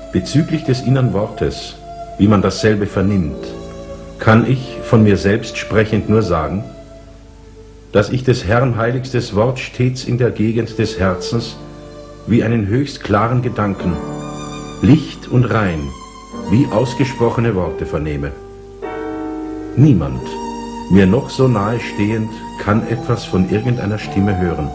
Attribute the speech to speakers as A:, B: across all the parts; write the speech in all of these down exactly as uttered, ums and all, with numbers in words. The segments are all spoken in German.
A: Bezüglich des innern Wortes, wie man dasselbe vernimmt, kann ich, von mir selbst sprechend, nur sagen, dass ich des Herrn heiligstes Wort stets in der Gegend des Herzens wie einen höchst klaren Gedanken, licht und rein, wie ausgesprochene Worte vernehme. Niemand, mir noch so nahe stehend, kann etwas von irgendeiner Stimme hören.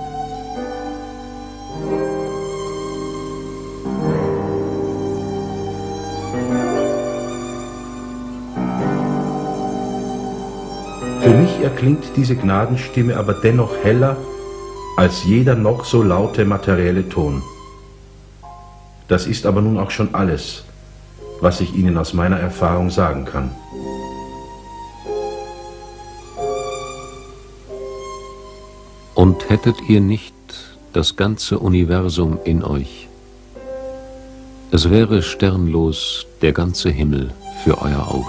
A: Für mich erklingt diese Gnadenstimme aber dennoch heller als jeder noch so laute materielle Ton. Das ist aber nun auch schon alles, was ich Ihnen aus meiner Erfahrung sagen kann.
B: Und hättet ihr nicht das ganze Universum in euch, es wäre sternlos der ganze Himmel für euer Auge.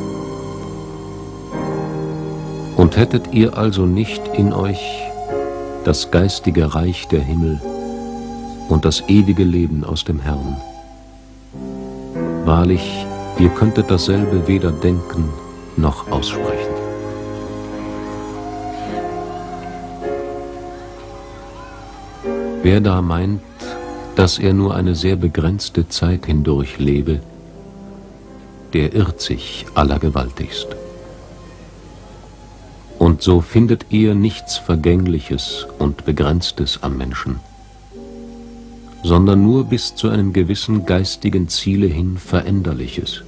B: Und hättet ihr also nicht in euch das geistige Reich der Himmel und das ewige Leben aus dem Herrn, wahrlich, ihr könntet dasselbe weder denken noch aussprechen. Wer da meint, dass er nur eine sehr begrenzte Zeit hindurch lebe, der irrt sich allergewaltigst. Und so findet ihr nichts Vergängliches und Begrenztes am Menschen, sondern nur bis zu einem gewissen geistigen Ziele hin Veränderliches.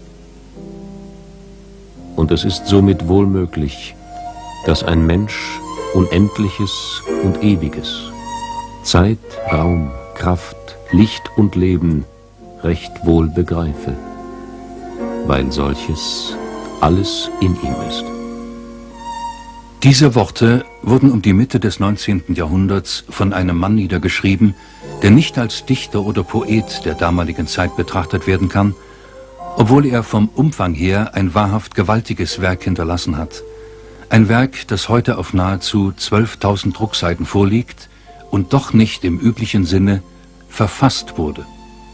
B: Und es ist somit wohl möglich, dass ein Mensch Unendliches und Ewiges, Zeit, Raum, Kraft, Licht und Leben recht wohl begreife, weil solches alles in ihm ist.
C: Diese Worte wurden um die Mitte des neunzehnten Jahrhunderts von einem Mann niedergeschrieben, der nicht als Dichter oder Poet der damaligen Zeit betrachtet werden kann, obwohl er vom Umfang her ein wahrhaft gewaltiges Werk hinterlassen hat. Ein Werk, das heute auf nahezu zwölftausend Druckseiten vorliegt und doch nicht im üblichen Sinne verfasst wurde.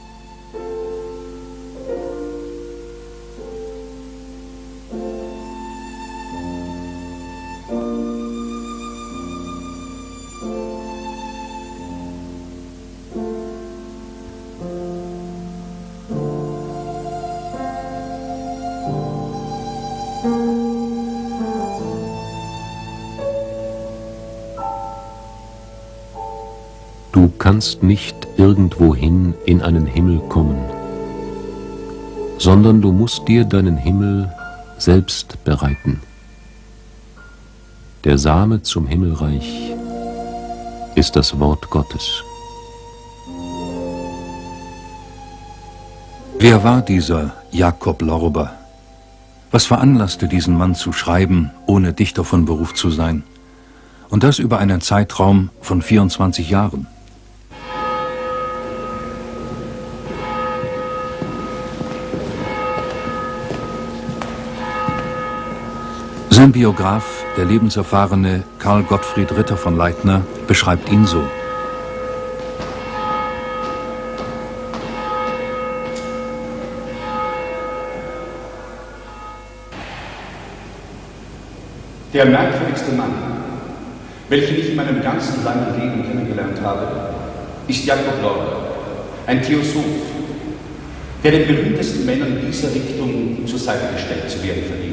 B: Du kannst nicht irgendwohin in einen Himmel kommen, sondern du musst dir deinen Himmel selbst bereiten. Der Same zum Himmelreich ist das Wort Gottes.
C: Wer war dieser Jakob Lorber? Was veranlasste diesen Mann zu schreiben, ohne Dichter von Beruf zu sein? Und das über einen Zeitraum von vierundzwanzig Jahren. Sein Biograf, der lebenserfahrene Karl Gottfried Ritter von Leitner, beschreibt ihn so.
D: Der merkwürdigste Mann, welchen ich in meinem ganzen langen Leben kennengelernt habe, ist Jakob Lorber, ein Theosoph, der den berühmtesten Männern dieser Richtung zur Seite gestellt zu werden verdient.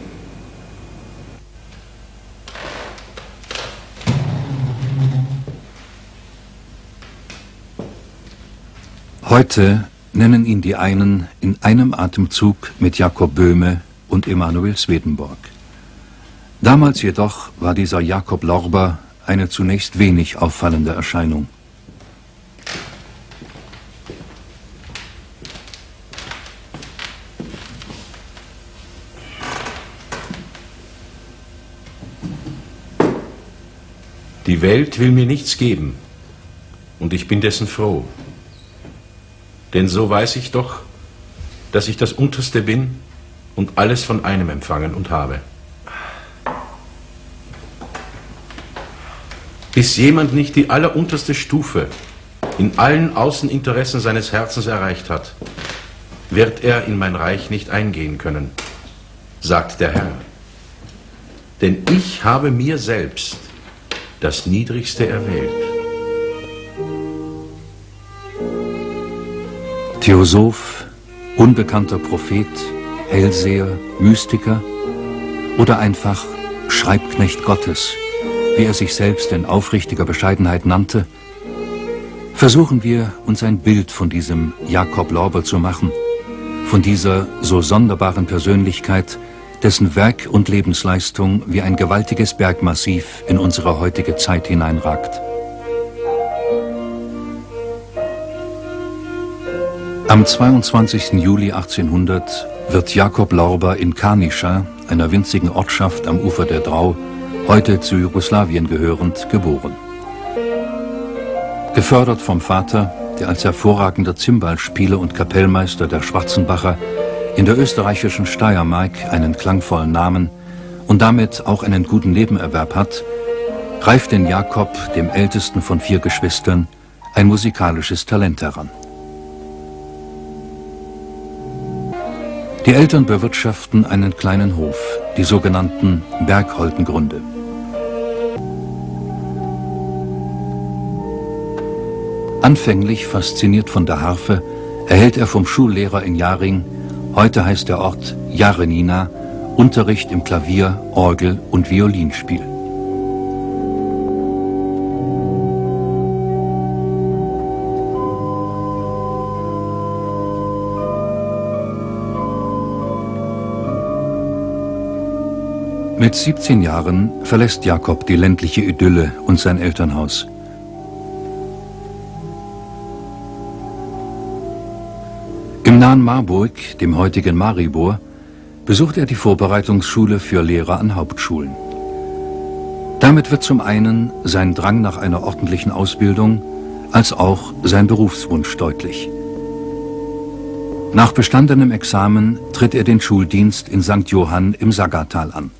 C: Heute nennen ihn die einen in einem Atemzug mit Jakob Böhme und Emanuel Swedenborg. Damals jedoch war dieser Jakob Lorber eine zunächst wenig auffallende Erscheinung.
A: Die Welt will mir nichts geben, und ich bin dessen froh. Denn so weiß ich doch, dass ich das Unterste bin und alles von einem empfangen und habe. Bis jemand nicht die allerunterste Stufe in allen Außeninteressen seines Herzens erreicht hat, wird er in mein Reich nicht eingehen können, sagt der Herr. Denn ich habe mir selbst das Niedrigste erwählt.
C: Theosoph, unbekannter Prophet, Hellseher, Mystiker oder einfach Schreibknecht Gottes, wie er sich selbst in aufrichtiger Bescheidenheit nannte, versuchen wir, uns ein Bild von diesem Jakob Lorber zu machen, von dieser so sonderbaren Persönlichkeit, dessen Werk und Lebensleistung wie ein gewaltiges Bergmassiv in unsere heutige Zeit hineinragt. Am zweiundzwanzigsten Juli achtzehnhundert wird Jakob Lorber in Karniša, einer winzigen Ortschaft am Ufer der Drau, heute zu Jugoslawien gehörend, geboren. Gefördert vom Vater, der als hervorragender Zimbelspieler und Kapellmeister der Schwarzenbacher in der österreichischen Steiermark einen klangvollen Namen und damit auch einen guten Nebenerwerb hat, reift in Jakob, dem ältesten von vier Geschwistern, ein musikalisches Talent heran. Die Eltern bewirtschaften einen kleinen Hof, die sogenannten Bergholtengründe. Anfänglich fasziniert von der Harfe, erhält er vom Schullehrer in Jaring, heute heißt der Ort Jarenina, Unterricht im Klavier, Orgel und Violinspiel. Mit siebzehn Jahren verlässt Jakob die ländliche Idylle und sein Elternhaus. Im nahen Marburg, dem heutigen Maribor, besucht er die Vorbereitungsschule für Lehrer an Hauptschulen. Damit wird zum einen sein Drang nach einer ordentlichen Ausbildung, als auch sein Berufswunsch deutlich. Nach bestandenem Examen tritt er den Schuldienst in Sankt Johann im Saggertal an.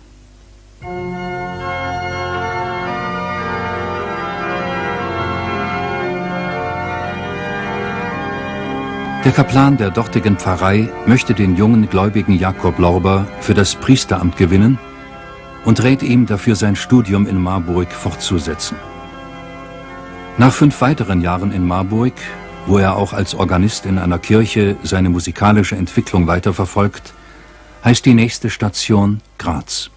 C: Der Kaplan der dortigen Pfarrei möchte den jungen gläubigen Jakob Lorber für das Priesteramt gewinnen und rät ihm dafür sein Studium in Marburg fortzusetzen. Nach fünf weiteren Jahren in Marburg, wo er auch als Organist in einer Kirche seine musikalische Entwicklung weiterverfolgt, heißt die nächste Station Graz.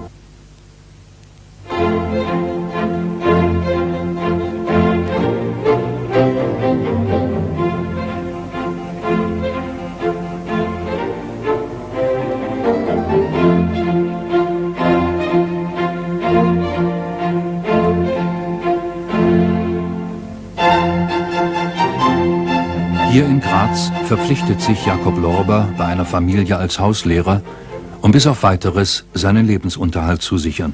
C: Hier in Graz verpflichtet sich Jakob Lorber bei einer Familie als Hauslehrer, um bis auf Weiteres seinen Lebensunterhalt zu sichern.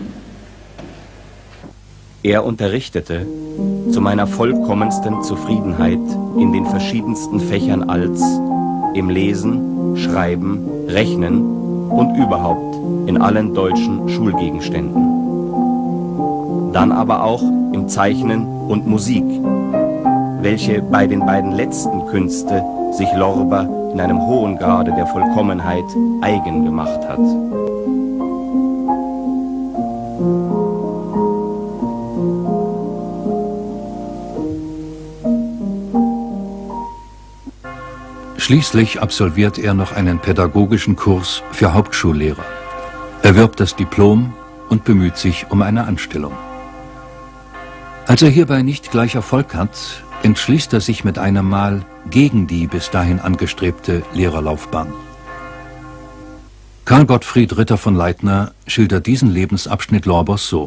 E: Er unterrichtete zu meiner vollkommensten Zufriedenheit in den verschiedensten Fächern als im Lesen, Schreiben, Rechnen und überhaupt in allen deutschen Schulgegenständen. Dann aber auch im Zeichnen und Musik, welche bei den beiden letzten Künste sich Lorber in einem hohen Grade der Vollkommenheit eigen gemacht hat.
C: Schließlich absolviert er noch einen pädagogischen Kurs für Hauptschullehrer, erwirbt das Diplom und bemüht sich um eine Anstellung. Als er hierbei nicht gleich Erfolg hat, entschließt er sich mit einem Mal gegen die bis dahin angestrebte Lehrerlaufbahn. Karl Gottfried Ritter von Leitner schildert diesen Lebensabschnitt Lorbers so.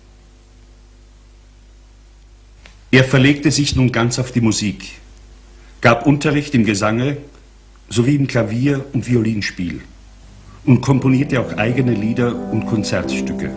D: Er verlegte sich nun ganz auf die Musik, gab Unterricht im Gesange sowie im Klavier- und Violinspiel und komponierte auch eigene Lieder und Konzertstücke.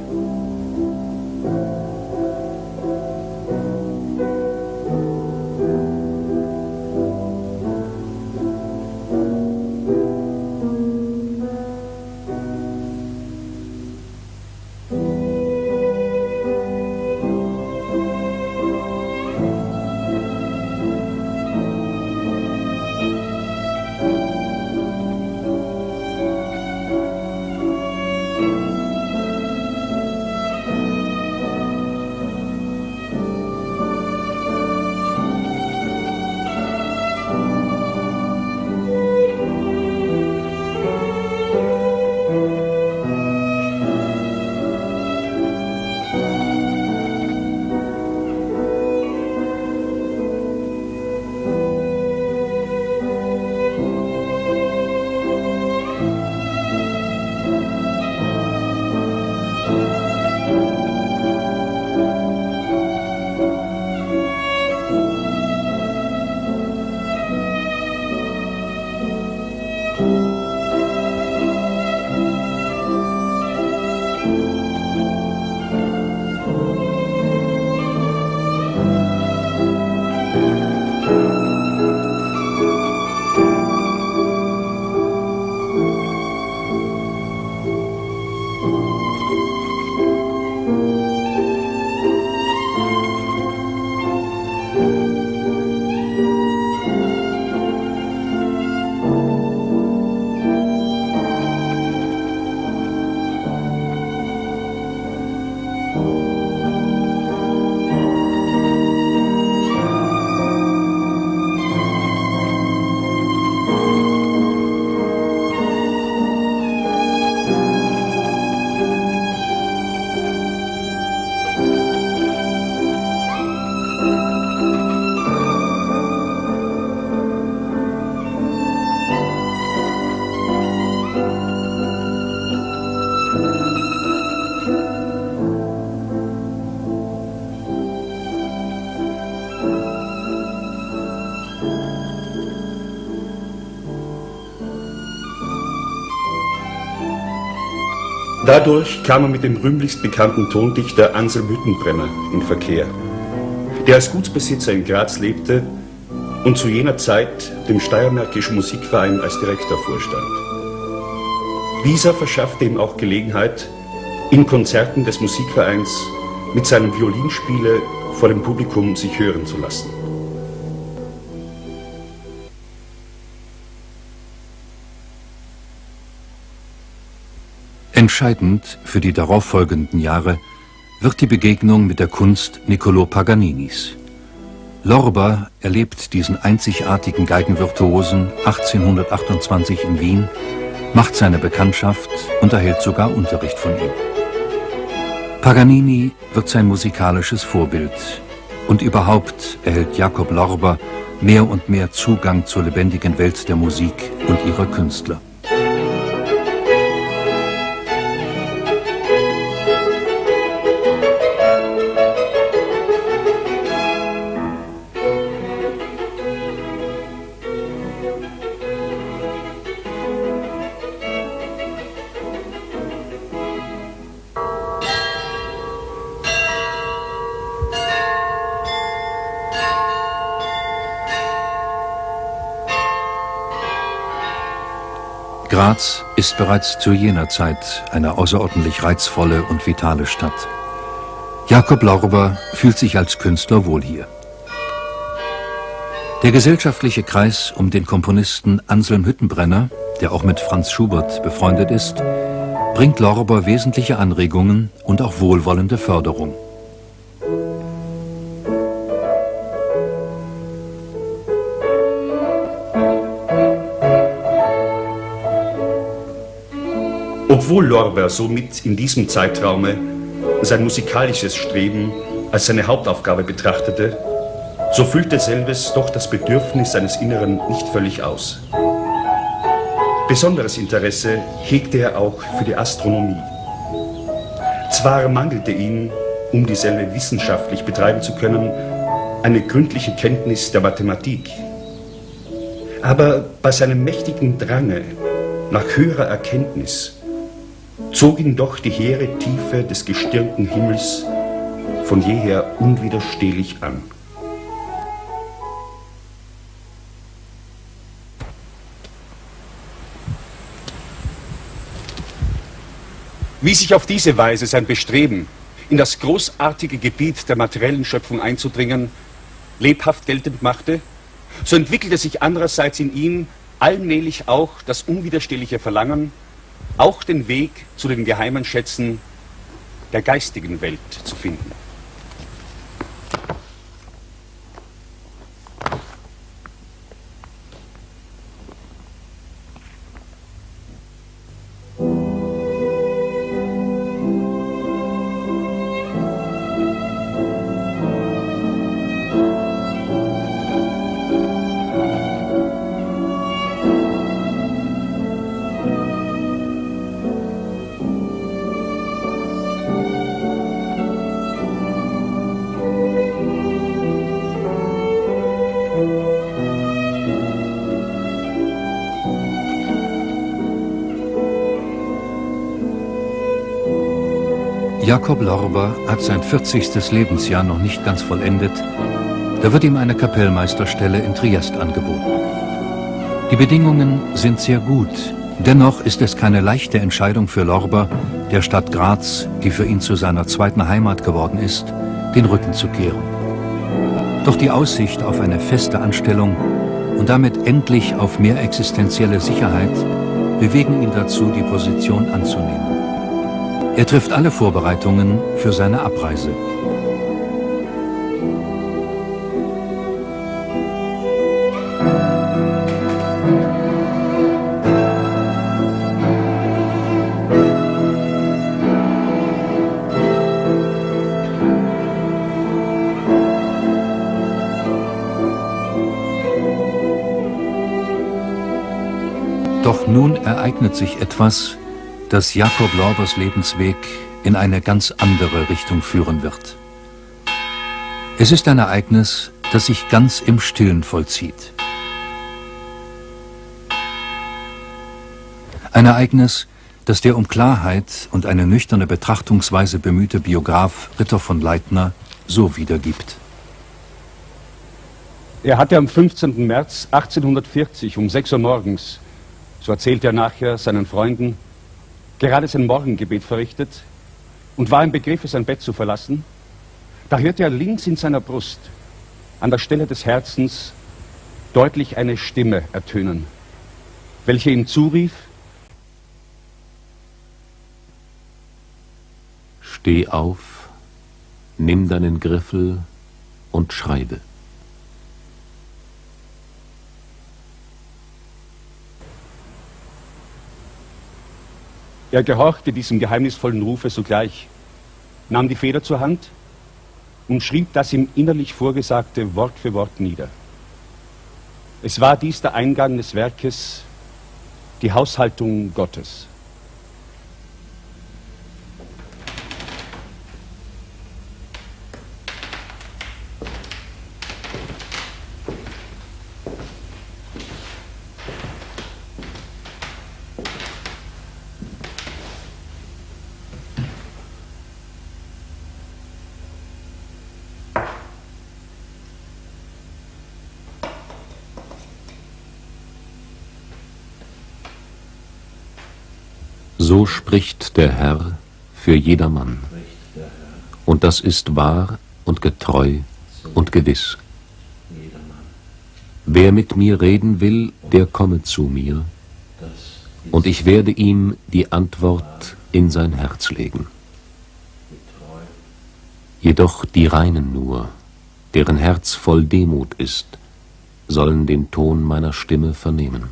D: Dadurch kam er mit dem rühmlichst bekannten Tondichter Anselm Hüttenbrenner in Verkehr, der als Gutsbesitzer in Graz lebte und zu jener Zeit dem Steiermärkischen Musikverein als Direktor vorstand. Dieser verschaffte ihm auch Gelegenheit, in Konzerten des Musikvereins mit seinem Violinspiele vor dem Publikum sich hören zu lassen.
C: Entscheidend für die darauffolgenden Jahre wird die Begegnung mit der Kunst Niccolò Paganinis. Lorber erlebt diesen einzigartigen Geigenvirtuosen achtzehnhundertachtundzwanzig in Wien, macht seine Bekanntschaft und erhält sogar Unterricht von ihm. Paganini wird sein musikalisches Vorbild und überhaupt erhält Jakob Lorber mehr und mehr Zugang zur lebendigen Welt der Musik und ihrer Künstler. Graz ist bereits zu jener Zeit eine außerordentlich reizvolle und vitale Stadt. Jakob Lorber fühlt sich als Künstler wohl hier. Der gesellschaftliche Kreis um den Komponisten Anselm Hüttenbrenner, der auch mit Franz Schubert befreundet ist, bringt Lorber wesentliche Anregungen und auch wohlwollende Förderung.
D: Obwohl Lorber somit in diesem Zeitraume sein musikalisches Streben als seine Hauptaufgabe betrachtete, so füllte selbes doch das Bedürfnis seines Inneren nicht völlig aus. Besonderes Interesse hegte er auch für die Astronomie. Zwar mangelte ihn, um dieselbe wissenschaftlich betreiben zu können, eine gründliche Kenntnis der Mathematik, aber bei seinem mächtigen Drange nach höherer Erkenntnis zog ihn doch die hehre Tiefe des gestirnten Himmels von jeher unwiderstehlich an. Wie sich auf diese Weise sein Bestreben, in das großartige Gebiet der materiellen Schöpfung einzudringen, lebhaft geltend machte, so entwickelte sich andererseits in ihm allmählich auch das unwiderstehliche Verlangen, auch den Weg zu den geheimen Schätzen der geistigen Welt zu finden.
C: Jakob Lorber hat sein vierzigstes Lebensjahr noch nicht ganz vollendet, da wird ihm eine Kapellmeisterstelle in Triest angeboten. Die Bedingungen sind sehr gut, dennoch ist es keine leichte Entscheidung für Lorber, der Stadt Graz, die für ihn zu seiner zweiten Heimat geworden ist, den Rücken zu kehren. Doch die Aussicht auf eine feste Anstellung und damit endlich auf mehr existenzielle Sicherheit bewegen ihn dazu, die Position anzunehmen. Er trifft alle Vorbereitungen für seine Abreise. Doch nun ereignet sich etwas, das Jakob Lorbers Lebensweg in eine ganz andere Richtung führen wird. Es ist ein Ereignis, das sich ganz im Stillen vollzieht. Ein Ereignis, das der um Klarheit und eine nüchterne Betrachtungsweise bemühte Biograf Ritter von Leitner so wiedergibt.
D: Er hatte am fünfzehnten März achtzehnhundertvierzig um sechs Uhr morgens, so erzählt er nachher seinen Freunden, gerade sein Morgengebet verrichtet und war im Begriff, sein Bett zu verlassen. Da hörte er links in seiner Brust, an der Stelle des Herzens, deutlich eine Stimme ertönen, welche ihm zurief:
B: Steh auf, nimm deinen Griffel und schreibe.
D: Er gehorchte diesem geheimnisvollen Rufe sogleich, nahm die Feder zur Hand und schrieb das ihm innerlich Vorgesagte Wort für Wort nieder. Es war dies der Eingang des Werkes, die Haushaltung Gottes.
B: So spricht der Herr für jedermann, und das ist wahr und getreu und gewiss. Wer mit mir reden will, der komme zu mir, und ich werde ihm die Antwort in sein Herz legen. Jedoch die Reinen nur, deren Herz voll Demut ist, sollen den Ton meiner Stimme vernehmen.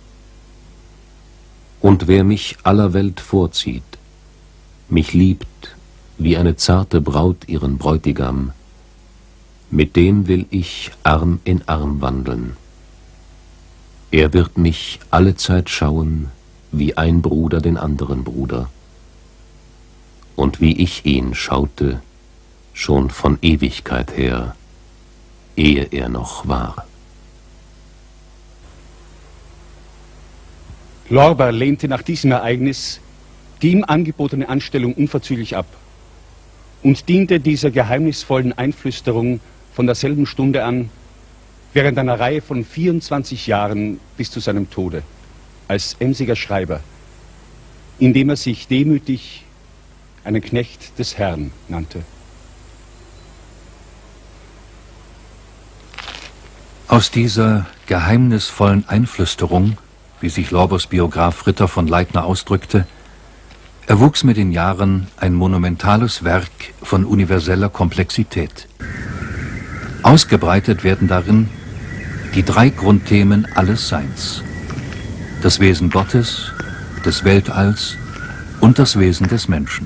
B: Und wer mich aller Welt vorzieht, mich liebt, wie eine zarte Braut ihren Bräutigam, mit dem will ich Arm in Arm wandeln. Er wird mich allezeit schauen, wie ein Bruder den anderen Bruder, und wie ich ihn schaute, schon von Ewigkeit her, ehe er noch war.
D: Lorber lehnte nach diesem Ereignis die ihm angebotene Anstellung unverzüglich ab und diente dieser geheimnisvollen Einflüsterung von derselben Stunde an, während einer Reihe von vierundzwanzig Jahren bis zu seinem Tode, als emsiger Schreiber, indem er sich demütig einen Knecht des Herrn nannte.
C: Aus dieser geheimnisvollen Einflüsterung, wie sich Lorbers Biograf Ritter von Leitner ausdrückte, erwuchs mit den Jahren ein monumentales Werk von universeller Komplexität. Ausgebreitet werden darin die drei Grundthemen alles Seins: das Wesen Gottes, des Weltalls und das Wesen des Menschen.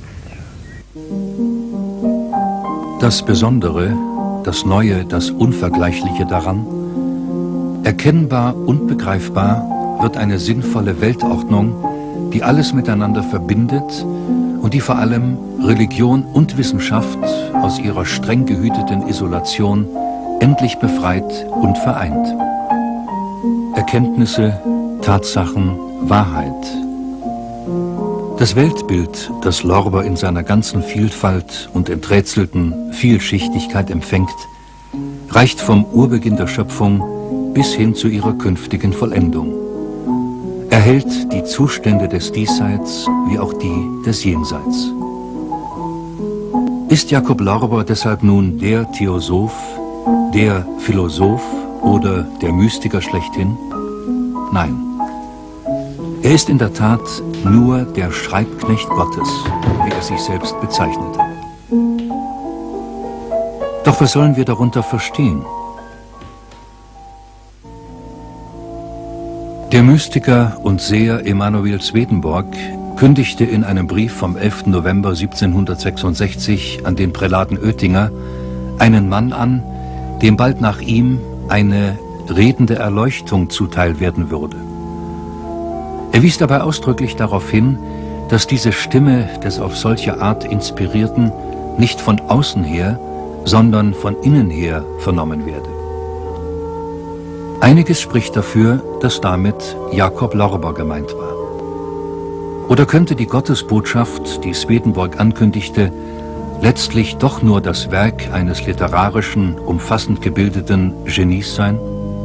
C: Das Besondere, das Neue, das Unvergleichliche daran: erkennbar und begreifbar wird eine sinnvolle Weltordnung, die alles miteinander verbindet und die vor allem Religion und Wissenschaft aus ihrer streng gehüteten Isolation endlich befreit und vereint. Erkenntnisse, Tatsachen, Wahrheit. Das Weltbild, das Lorber in seiner ganzen Vielfalt und enträtselten Vielschichtigkeit empfängt, reicht vom Urbeginn der Schöpfung bis hin zu ihrer künftigen Vollendung. Er hält die Zustände des Diesseits wie auch die des Jenseits. Ist Jakob Lorber deshalb nun der Theosoph, der Philosoph oder der Mystiker schlechthin? Nein. Er ist in der Tat nur der Schreibknecht Gottes, wie er sich selbst bezeichnete. Doch was sollen wir darunter verstehen? Der Mystiker und Seher Emanuel Swedenborg kündigte in einem Brief vom elften November siebzehnhundertsechsundsechzig an den Prälaten Oettinger einen Mann an, dem bald nach ihm eine redende Erleuchtung zuteil werden würde. Er wies dabei ausdrücklich darauf hin, dass diese Stimme des auf solche Art Inspirierten nicht von außen her, sondern von innen her vernommen werde. Einiges spricht dafür, dass damit Jakob Lorber gemeint war. Oder könnte die Gottesbotschaft, die Swedenborg ankündigte, letztlich doch nur das Werk eines literarischen, umfassend gebildeten Genies sein?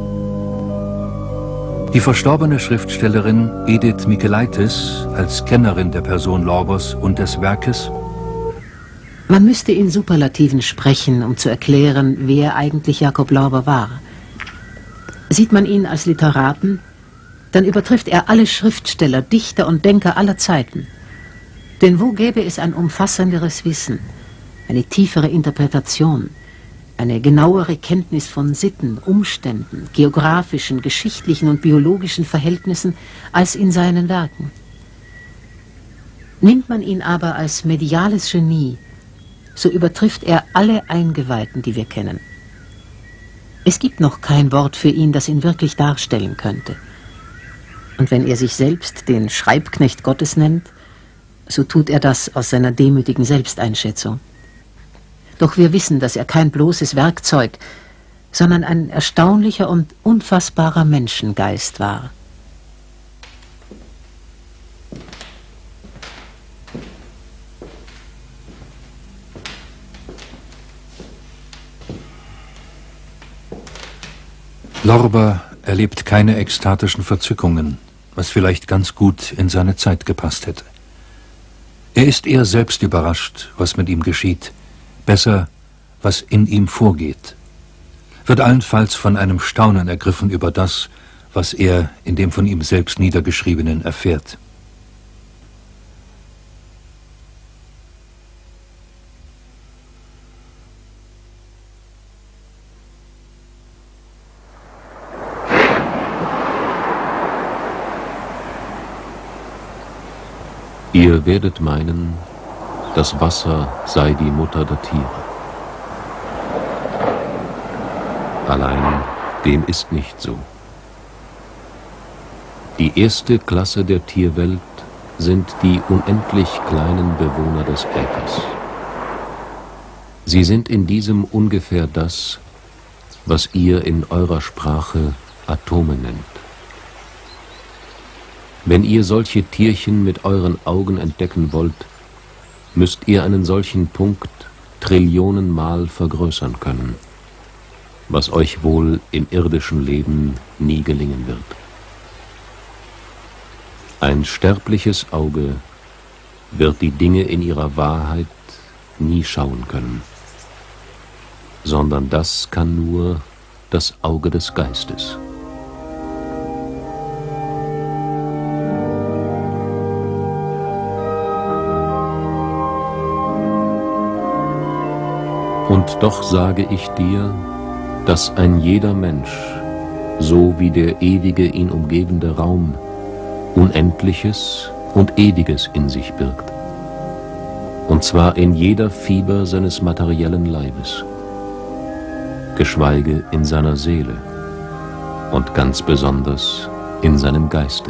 C: Die verstorbene Schriftstellerin Edith Mikelaitis, als Kennerin der Person Lorbos und des Werkes:
F: Man müsste in Superlativen sprechen, um zu erklären, wer eigentlich Jakob Lorber war. Sieht man ihn als Literaten, dann übertrifft er alle Schriftsteller, Dichter und Denker aller Zeiten. Denn wo gäbe es ein umfassenderes Wissen, eine tiefere Interpretation, eine genauere Kenntnis von Sitten, Umständen, geografischen, geschichtlichen und biologischen Verhältnissen als in seinen Werken? Nimmt man ihn aber als mediales Genie, so übertrifft er alle Eingeweihten, die wir kennen. Es gibt noch kein Wort für ihn, das ihn wirklich darstellen könnte. Und wenn er sich selbst den Schreibknecht Gottes nennt, so tut er das aus seiner demütigen Selbsteinschätzung. Doch wir wissen, dass er kein bloßes Werkzeug, sondern ein erstaunlicher und unfassbarer Menschengeist war.
C: Lorber erlebt keine ekstatischen Verzückungen, was vielleicht ganz gut in seine Zeit gepasst hätte. Er ist eher selbst überrascht, was mit ihm geschieht, besser, was in ihm vorgeht, wird allenfalls von einem Staunen ergriffen über das, was er in dem von ihm selbst Niedergeschriebenen erfährt.
B: Ihr werdet meinen, das Wasser sei die Mutter der Tiere. Allein dem ist nicht so. Die erste Klasse der Tierwelt sind die unendlich kleinen Bewohner des Äthers. Sie sind in diesem ungefähr das, was ihr in eurer Sprache Atome nennt. Wenn ihr solche Tierchen mit euren Augen entdecken wollt, müsst ihr einen solchen Punkt Trillionenmal vergrößern können, was euch wohl im irdischen Leben nie gelingen wird. Ein sterbliches Auge wird die Dinge in ihrer Wahrheit nie schauen können, sondern das kann nur das Auge des Geistes. Und doch sage ich dir, dass ein jeder Mensch, so wie der ewige ihn umgebende Raum, Unendliches und Ewiges in sich birgt. Und zwar in jeder Fiber seines materiellen Leibes, geschweige in seiner Seele und ganz besonders in seinem Geiste.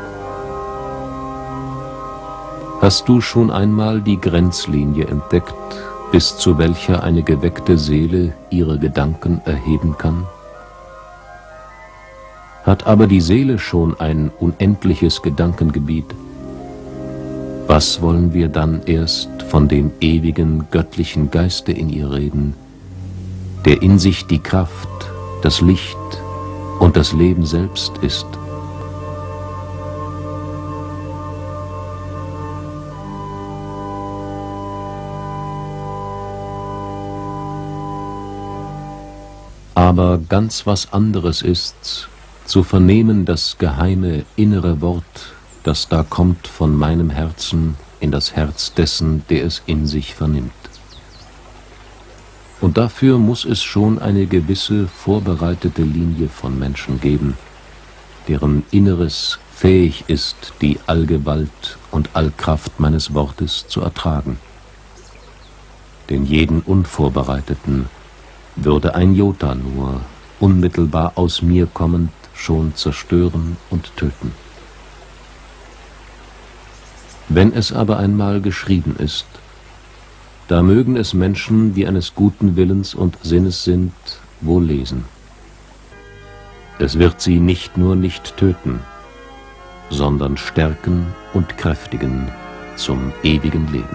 B: Hast du schon einmal die Grenzlinie entdeckt, bis zu welcher eine geweckte Seele ihre Gedanken erheben kann? Hat aber die Seele schon ein unendliches Gedankengebiet, was wollen wir dann erst von dem ewigen göttlichen Geiste in ihr reden, der in sich die Kraft, das Licht und das Leben selbst ist? Aber ganz was anderes ist's, zu vernehmen das geheime, innere Wort, das da kommt von meinem Herzen in das Herz dessen, der es in sich vernimmt. Und dafür muss es schon eine gewisse vorbereitete Linie von Menschen geben, deren Inneres fähig ist, die Allgewalt und Allkraft meines Wortes zu ertragen. Denn jeden Unvorbereiteten würde ein Jota nur, unmittelbar aus mir kommend, schon zerstören und töten. Wenn es aber einmal geschrieben ist, da mögen es Menschen, die eines guten Willens und Sinnes sind, wohl lesen. Es wird sie nicht nur nicht töten, sondern stärken und kräftigen zum ewigen Leben.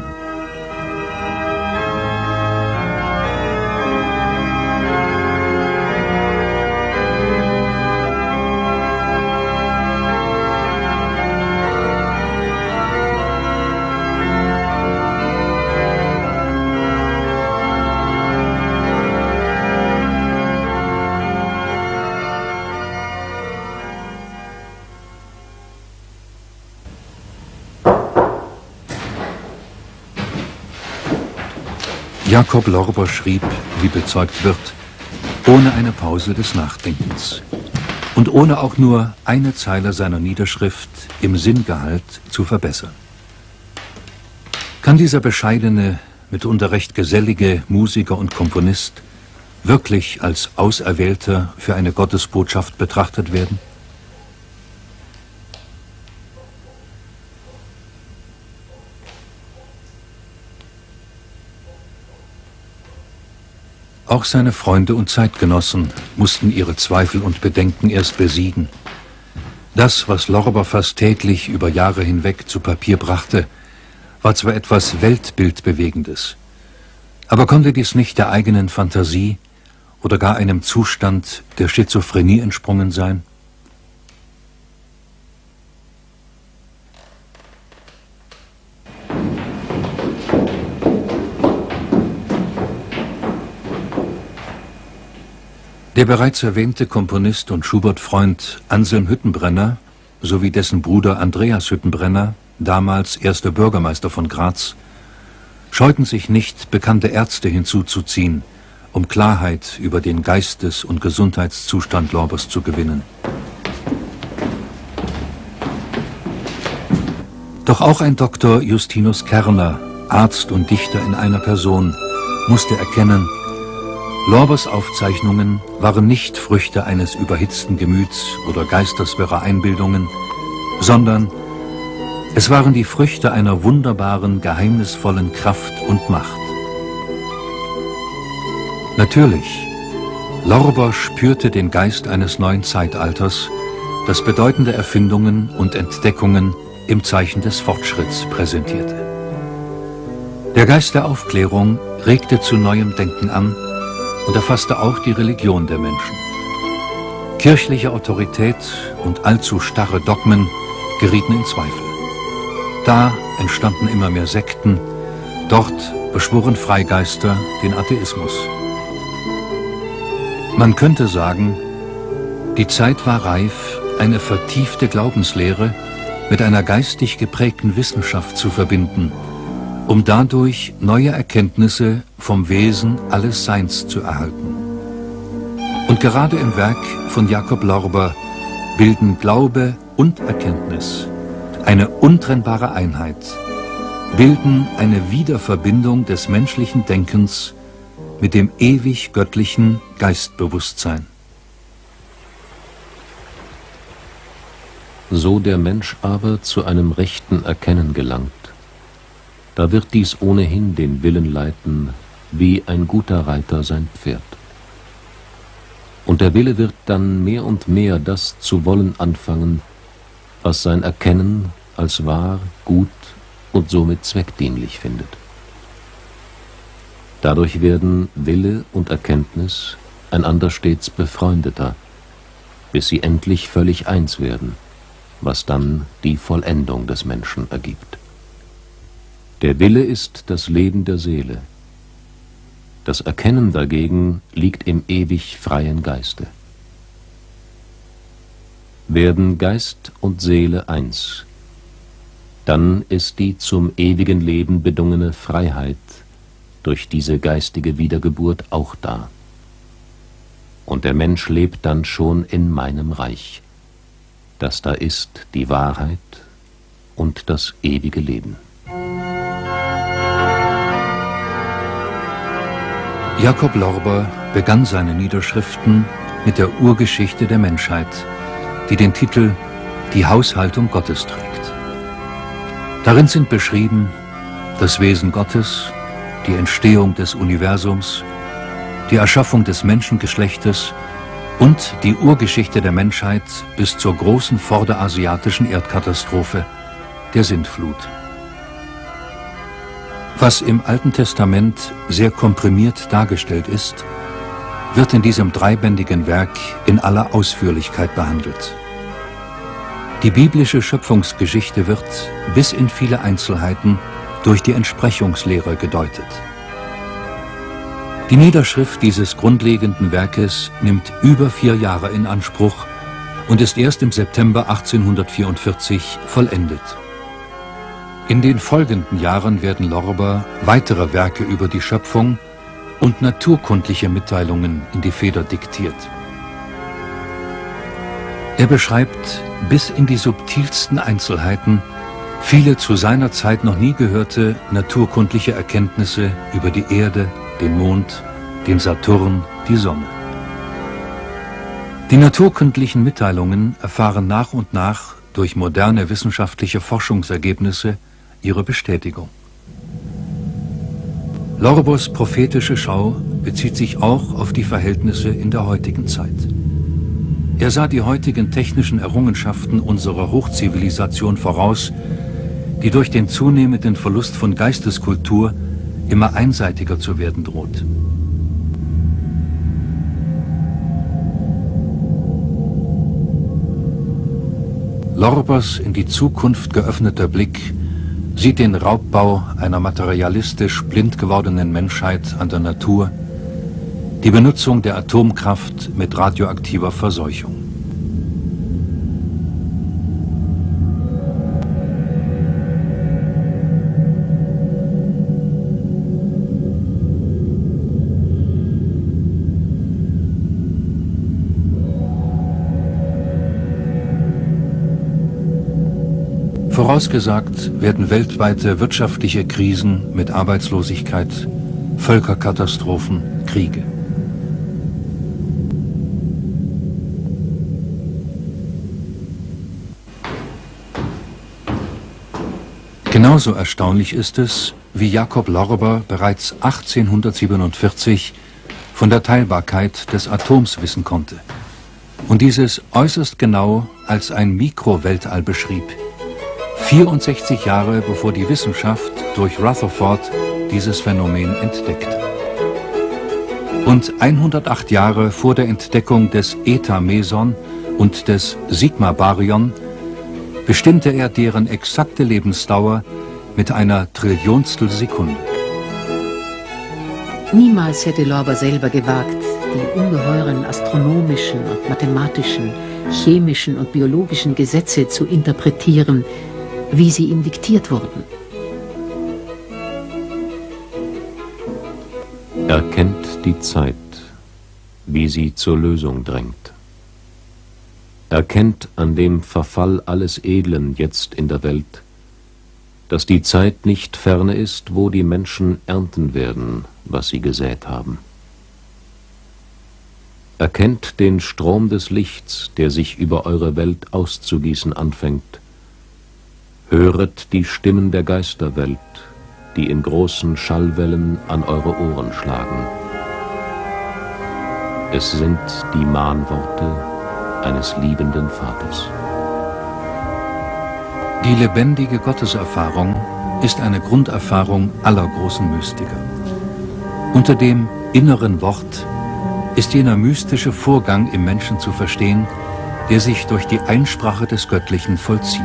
C: Jakob Lorber schrieb, wie bezeugt wird, ohne eine Pause des Nachdenkens und ohne auch nur eine Zeile seiner Niederschrift im Sinngehalt zu verbessern. Kann dieser bescheidene, mitunter recht gesellige Musiker und Komponist wirklich als Auserwählter für eine Gottesbotschaft betrachtet werden? Auch seine Freunde und Zeitgenossen mussten ihre Zweifel und Bedenken erst besiegen. Das, was Lorber fast täglich über Jahre hinweg zu Papier brachte, war zwar etwas Weltbildbewegendes, aber konnte dies nicht der eigenen Fantasie oder gar einem Zustand der Schizophrenie entsprungen sein? Der bereits erwähnte Komponist und Schubert-Freund Anselm Hüttenbrenner sowie dessen Bruder Andreas Hüttenbrenner, damals erster Bürgermeister von Graz, scheuten sich nicht, bekannte Ärzte hinzuzuziehen, um Klarheit über den Geistes- und Gesundheitszustand Lorbers zu gewinnen. Doch auch ein Doktor Justinus Kerner, Arzt und Dichter in einer Person, musste erkennen, Lorbers Aufzeichnungen waren nicht Früchte eines überhitzten Gemüts oder geisteswirrer Einbildungen, sondern es waren die Früchte einer wunderbaren, geheimnisvollen Kraft und Macht. Natürlich, Lorber spürte den Geist eines neuen Zeitalters, das bedeutende Erfindungen und Entdeckungen im Zeichen des Fortschritts präsentierte. Der Geist der Aufklärung regte zu neuem Denken an und erfasste auch die Religion der Menschen. Kirchliche Autorität und allzu starre Dogmen gerieten in Zweifel. Da entstanden immer mehr Sekten, dort beschworen Freigeister den Atheismus. Man könnte sagen, die Zeit war reif, eine vertiefte Glaubenslehre mit einer geistig geprägten Wissenschaft zu verbinden, um dadurch neue Erkenntnisse vom Wesen alles Seins zu erhalten. Und gerade im Werk von Jakob Lorber bilden Glaube und Erkenntnis eine untrennbare Einheit, bilden eine Wiederverbindung des menschlichen Denkens mit dem ewig göttlichen Geistbewusstsein.
B: So der Mensch aber zu einem rechten Erkennen gelangt, da wird dies ohnehin den Willen leiten, wie ein guter Reiter sein Pferd. Und der Wille wird dann mehr und mehr das zu wollen anfangen, was sein Erkennen als wahr, gut und somit zweckdienlich findet. Dadurch werden Wille und Erkenntnis einander stets befreundeter, bis sie endlich völlig eins werden, was dann die Vollendung des Menschen ergibt. Der Wille ist das Leben der Seele. Das Erkennen dagegen liegt im ewig freien Geiste. Werden Geist und Seele eins, dann ist die zum ewigen Leben bedungene Freiheit durch diese geistige Wiedergeburt auch da. Und der Mensch lebt dann schon in meinem Reich, das da ist die Wahrheit und das ewige Leben.
C: Jakob Lorber begann seine Niederschriften mit der Urgeschichte der Menschheit, die den Titel »Die Haushaltung Gottes« trägt. Darin sind beschrieben das Wesen Gottes, die Entstehung des Universums, die Erschaffung des Menschengeschlechtes und die Urgeschichte der Menschheit bis zur großen vorderasiatischen Erdkatastrophe, der Sintflut. Was im Alten Testament sehr komprimiert dargestellt ist, wird in diesem dreibändigen Werk in aller Ausführlichkeit behandelt. Die biblische Schöpfungsgeschichte wird bis in viele Einzelheiten durch die Entsprechungslehre gedeutet. Die Niederschrift dieses grundlegenden Werkes nimmt über vier Jahre in Anspruch und ist erst im September achtzehnhundertvierundvierzig vollendet. In den folgenden Jahren werden Lorber weitere Werke über die Schöpfung und naturkundliche Mitteilungen in die Feder diktiert. Er beschreibt bis in die subtilsten Einzelheiten viele zu seiner Zeit noch nie gehörte naturkundliche Erkenntnisse über die Erde, den Mond, den Saturn, die Sonne. Die naturkundlichen Mitteilungen erfahren nach und nach durch moderne wissenschaftliche Forschungsergebnisse ihre Bestätigung. Lorbers prophetische Schau bezieht sich auch auf die Verhältnisse in der heutigen Zeit. Er sah die heutigen technischen Errungenschaften unserer Hochzivilisation voraus, die durch den zunehmenden Verlust von Geisteskultur immer einseitiger zu werden droht. Lorbers in die Zukunft geöffneter Blick sieht den Raubbau einer materialistisch blind gewordenen Menschheit an der Natur, die Benutzung der Atomkraft mit radioaktiver Verseuchung. Vorausgesagt werden weltweite wirtschaftliche Krisen mit Arbeitslosigkeit, Völkerkatastrophen, Kriege. Genauso erstaunlich ist es, wie Jakob Lorber bereits achtzehnhundertsiebenundvierzig von der Teilbarkeit des Atoms wissen konnte und dieses äußerst genau als ein Mikroweltall beschrieb, vierundsechzig Jahre bevor die Wissenschaft durch Rutherford dieses Phänomen entdeckte. Und hundertacht Jahre vor der Entdeckung des Eta-Meson und des Sigma-Baryon bestimmte er deren exakte Lebensdauer mit einer Trillionstel Sekunde.
F: Niemals hätte Lorber selber gewagt, die ungeheuren astronomischen und mathematischen, chemischen und biologischen Gesetze zu interpretieren, wie sie ihm diktiert wurden.
B: Erkennt die Zeit, wie sie zur Lösung drängt. Erkennt an dem Verfall alles Edlen jetzt in der Welt, dass die Zeit nicht ferne ist, wo die Menschen ernten werden, was sie gesät haben. Erkennt den Strom des Lichts, der sich über eure Welt auszugießen anfängt. Höret die Stimmen der Geisterwelt, die in großen Schallwellen an eure Ohren schlagen. Es sind die Mahnworte eines liebenden Vaters.
C: Die lebendige Gotteserfahrung ist eine Grunderfahrung aller großen Mystiker. Unter dem inneren Wort ist jener mystische Vorgang im Menschen zu verstehen, der sich durch die Einsprache des Göttlichen vollzieht.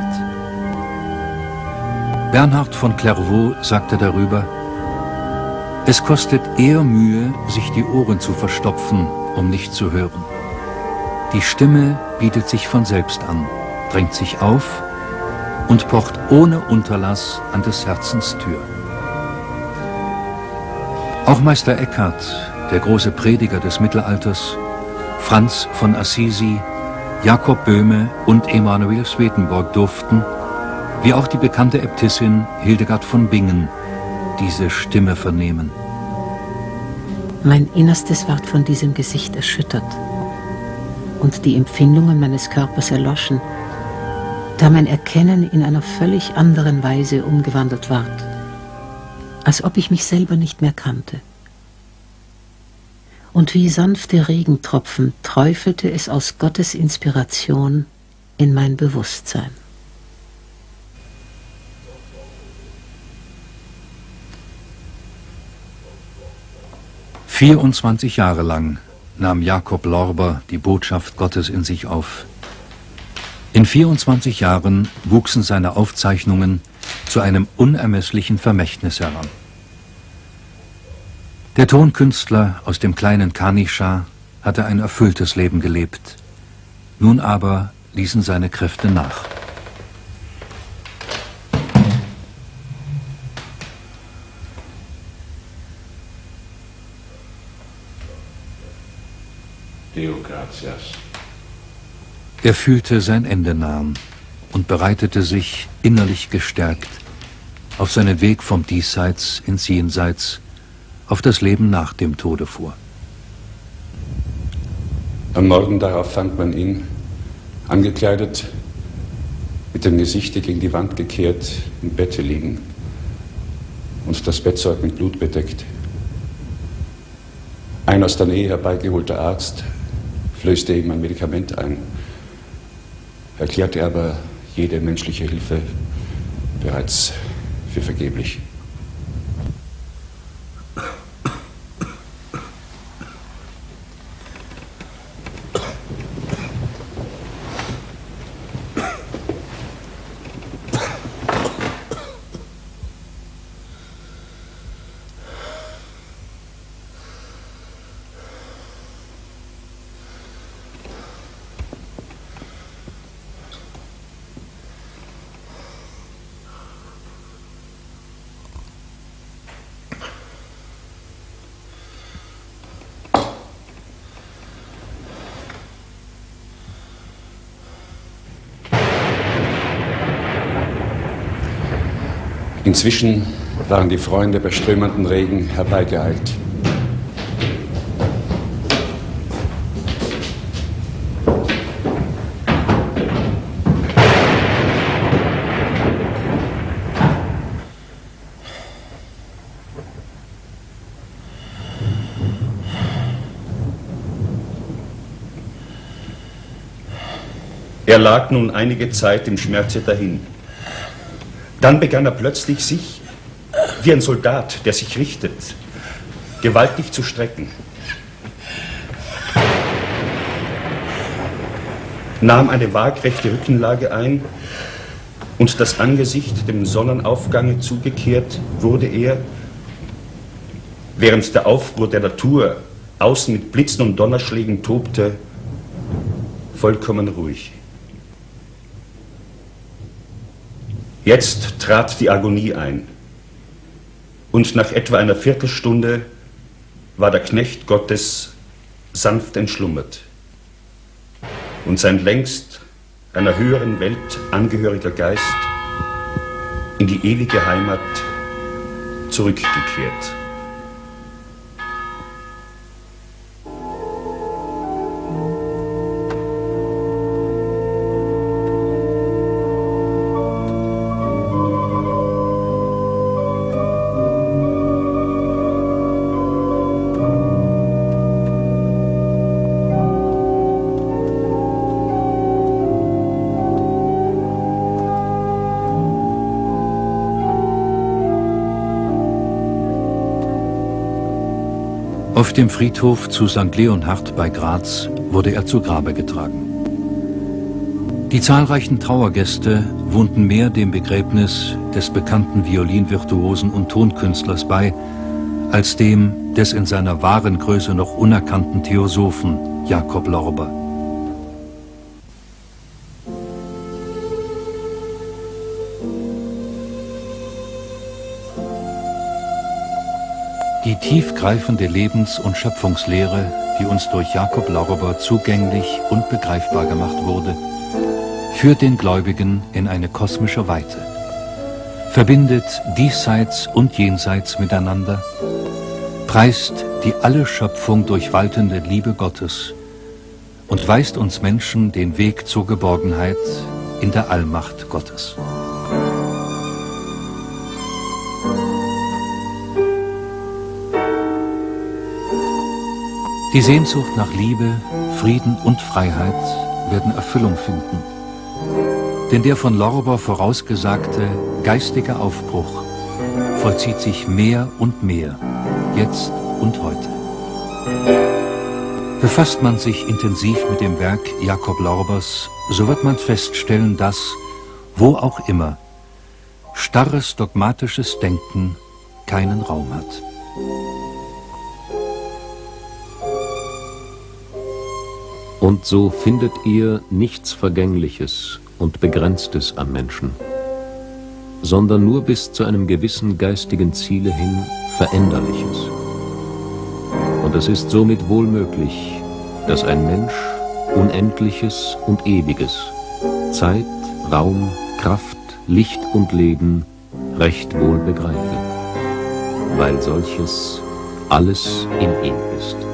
C: Bernhard von Clairvaux sagte darüber: Es kostet eher Mühe, sich die Ohren zu verstopfen, um nicht zu hören. Die Stimme bietet sich von selbst an, drängt sich auf und pocht ohne Unterlass an des Herzens Tür. Auch Meister Eckhart, der große Prediger des Mittelalters, Franz von Assisi, Jakob Böhme und Emanuel Swedenborg durften, wie auch die bekannte Äbtissin Hildegard von Bingen, diese Stimme vernehmen.
F: Mein Innerstes ward von diesem Gesicht erschüttert und die Empfindungen meines Körpers erloschen, da mein Erkennen in einer völlig anderen Weise umgewandelt ward, als ob ich mich selber nicht mehr kannte. und wie sanfte Regentropfen träufelte es aus Gottes Inspiration in mein Bewusstsein.
C: vierundzwanzig Jahre lang nahm Jakob Lorber die Botschaft Gottes in sich auf. In vierundzwanzig Jahren wuchsen seine Aufzeichnungen zu einem unermesslichen Vermächtnis heran. Der Tonkünstler aus dem kleinen Kanişa hatte ein erfülltes Leben gelebt. Nun aber ließen seine Kräfte nach.
A: Deo gratias.
C: Er fühlte sein Ende nahen und bereitete sich, innerlich gestärkt, auf seinen Weg vom Diesseits ins Jenseits, auf das Leben nach dem Tode vor.
D: Am Morgen darauf fand man ihn, angekleidet, mit dem Gesicht gegen die Wand gekehrt, im Bette liegen und das Bettzeug mit Blut bedeckt. Ein aus der Nähe herbeigeholter Arzt flößte ihm ein Medikament ein, erklärte aber jede menschliche Hilfe bereits für vergeblich. Inzwischen waren die Freunde bei strömendem Regen herbeigeeilt. Er lag nun einige Zeit im Schmerze dahin. Dann begann er plötzlich sich, wie ein Soldat, der sich richtet, gewaltig zu strecken. Nahm eine waagrechte Rückenlage ein und das Angesicht dem Sonnenaufgange zugekehrt, wurde er, während der Aufruhr der Natur außen mit Blitzen und Donnerschlägen tobte, vollkommen ruhig. Jetzt trat die Agonie ein und nach etwa einer Viertelstunde war der Knecht Gottes sanft entschlummert und sein längst einer höheren Welt angehöriger Geist in die ewige Heimat zurückgekehrt.
C: Auf dem Friedhof zu Sankt Leonhard bei Graz wurde er zu Grabe getragen. Die zahlreichen Trauergäste wohnten mehr dem Begräbnis des bekannten Violinvirtuosen und Tonkünstlers bei, als dem des in seiner wahren Größe noch unerkannten Theosophen Jakob Lorber. Die tiefgreifende Lebens- und Schöpfungslehre, die uns durch Jakob Lorber zugänglich und begreifbar gemacht wurde, führt den Gläubigen in eine kosmische Weite, verbindet diesseits und jenseits miteinander, preist die alle Schöpfung durchwaltende Liebe Gottes und weist uns Menschen den Weg zur Geborgenheit in der Allmacht Gottes. Die Sehnsucht nach Liebe, Frieden und Freiheit werden Erfüllung finden. Denn der von Lorber vorausgesagte geistige Aufbruch vollzieht sich mehr und mehr, jetzt und heute. Befasst man sich intensiv mit dem Werk Jakob Lorbers, so wird man feststellen, dass, wo auch immer, starres dogmatisches Denken keinen Raum hat.
B: Und so findet ihr nichts Vergängliches und Begrenztes am Menschen, sondern nur bis zu einem gewissen geistigen Ziele hin Veränderliches. Und es ist somit wohl möglich, dass ein Mensch Unendliches und Ewiges, Zeit, Raum, Kraft, Licht und Leben recht wohl begreife, weil solches alles in ihm ist.